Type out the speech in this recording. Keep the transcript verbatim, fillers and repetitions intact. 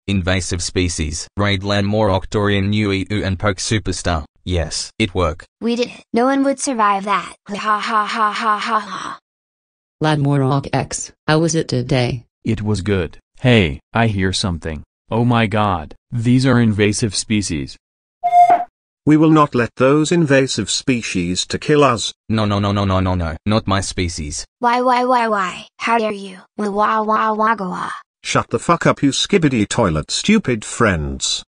Invasive species. Raid Lan Morok Dorian Nui U and Poke Superstar. Yes, it worked. We did it. No one would survive that. Ha ha ha ha ha ha. Ladmorok X, how was it today? It was good. Hey, I hear something. Oh my god, these are invasive species. We will not let those invasive species to kill us. No no no no no no no, not my species. Why why why why? How dare you? Wah wah wah wah wah. Shut the fuck up, you skibbity toilet stupid friends.